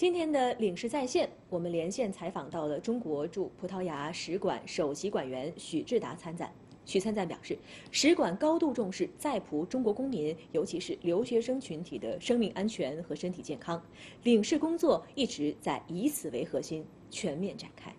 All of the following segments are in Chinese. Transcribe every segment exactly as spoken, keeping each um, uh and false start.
今天的领事在线，我们连线采访到了中国驻葡萄牙使馆首席馆员许志达参赞。许参赞表示，使馆高度重视在葡中国公民，尤其是留学生群体的生命安全和身体健康，领事工作一直在以此为核心全面展开。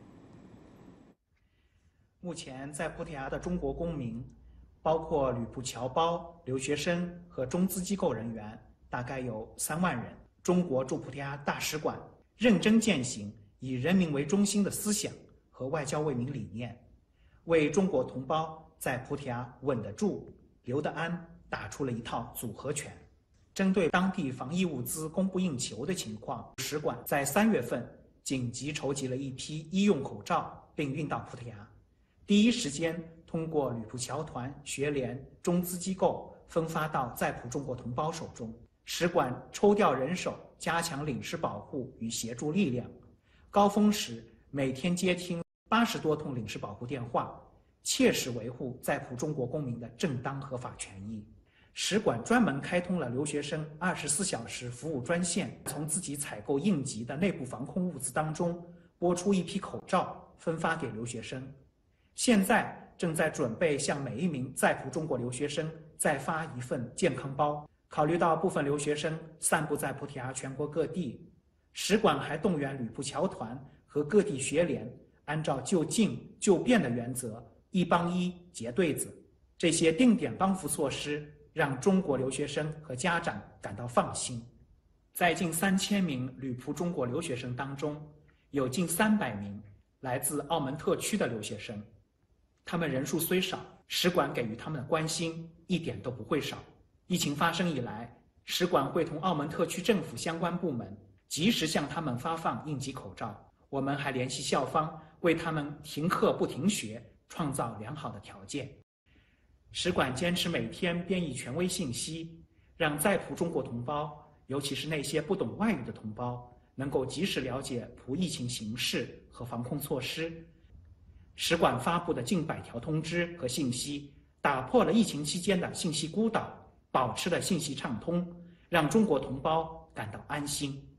目前在葡萄牙的中国公民，包括旅葡侨胞、留学生和中资机构人员，大概有三万人。中国驻葡萄牙大使馆认真践行以人民为中心的思想和外交为民理念，为中国同胞在葡萄牙稳得住、留得安打出了一套组合拳。针对当地防疫物资供不应求的情况，使馆在三月份紧急筹集了一批医用口罩，并运到葡萄牙，第一时间通过旅葡侨团、学联、中资机构分发到在葡中国同胞手中。使馆抽调人手，加强领事保护与协助力量。高峰时每天接听八十多通领事保护电话，切实维护在葡中国公民的正当合法权益。使馆专门开通了留学生二十四小时服务专线，从自己采购应急的内部防控物资当中拨出一批口罩，分发给留学生。现在正在准备向每一名在葡中国留学生再发一份健康包。考虑到部分留学生散布在葡萄牙全国各地，使馆还动员旅葡侨团和各地学联，按照就近就便的原则，一帮一结对子。这些定点帮扶措施让中国留学生和家长感到放心。在近三千名旅葡中国留学生当中，有近三百名来自澳门特区的留学生，他们人数虽少，使馆给予他们的关心一点都不会少。疫情发生以来，使馆会同澳门特区政府相关部门及时向他们发放应急口罩。我们还联系校方，为他们停课不停学创造良好的条件。使馆坚持每天编译权威信息，让在葡中国同胞，尤其是那些不懂外语的同胞，能够及时了解葡疫情形势和防控措施。使馆发布的近百条通知和信息，打破了疫情期间的信息孤岛，保持了信息畅通，让中国同胞感到安心。